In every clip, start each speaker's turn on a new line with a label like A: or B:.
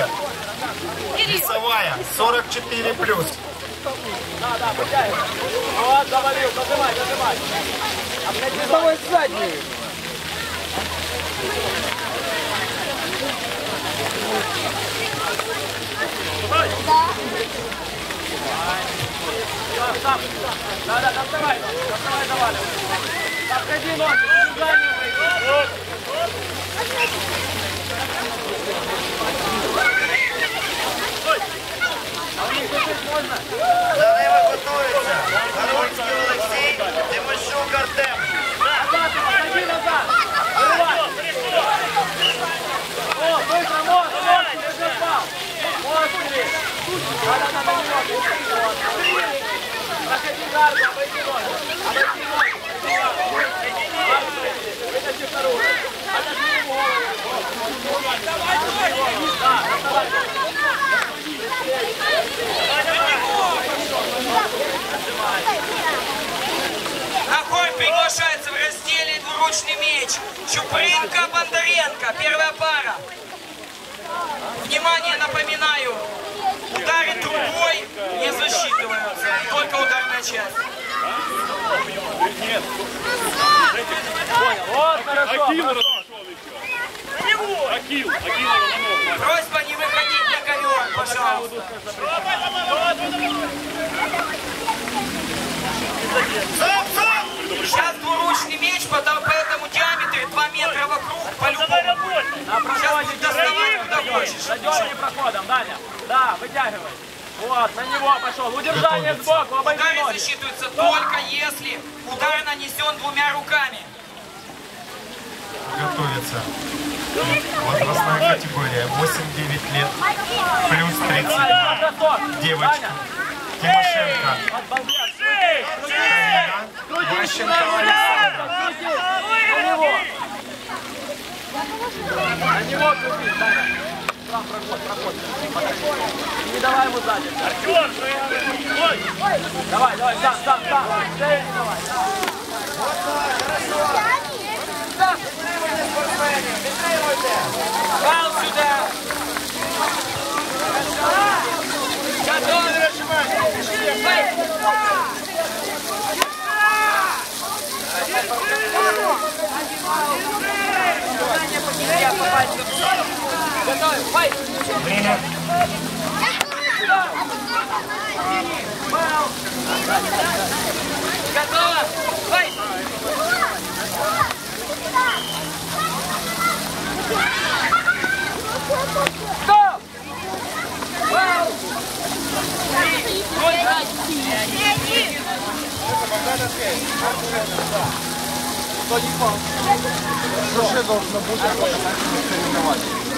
A: лет. Весовая 44+.
B: Да, потягивай. Вот, завалил, зажимай. Давай заднюю. Сам. Да, доставай, заваливай. Обходи ноги, заднюю выйди. Можно?
A: За ними готується Гарольський Олексій, Тимощук Артем.
B: Отходи назад. Вырывай. О, быстро, нос, держи пал. Вот, бери. Надо немного. Проходи гарду, обойди ноги. Вытащи вторую. Отожми ему голову. Давай. Да, доставай.
C: На бой приглашается в разделе двуручный меч Чупринка, Бондаренко. Первая пара. Внимание, напоминаю, удары трубой не засчитываются, только ударная часть.
B: Понял, вот хорошо.
C: Просьба не выходить на ковер, пожалуйста. Сейчас двуручный меч, по этому диаметре 2 метра вокруг, по-любому. Сейчас будет доставать куда хочешь.
B: Задерни проходом, Даня. Да, вытягивай. Вот, на него пошел. Удержание сбоку, обойди
C: Удары
B: ноги.
C: засчитываются только если удар нанесен 2 руками.
A: Готовится возрастная категория 8-9 лет, плюс 30. Девочка. Тимошенко. Ващенко Александра.
B: На него крути, Даня. Сам проход. Не давай ему сзади. Давай, сам. Давай. Пал сюда. Готовы нажимать. Готовы, файт.
A: Время.
C: Готово? Файт!
B: Стоп! Вау! Кто не пал? Душе должно быть, а потом соревновать.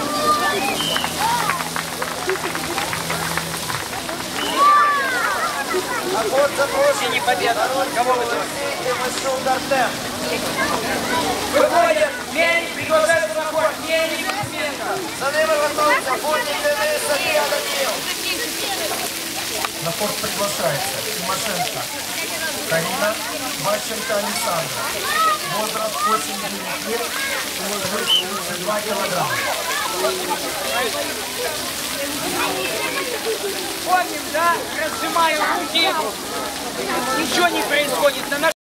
A: А вот запрошение победа. Кого вы Тимощук Артем.
C: Выходит, Мельник приглашает на ход, Мельник Кузьменко.
A: За ними готовится Фортик Денис, Сергей Данил. На форт приглашается Тимошенко Карина, Ващенко Александра. Возраст 8-9 лет, 32 килограмма.
C: Помним, да? Разжимаю руки. Ничего не происходит.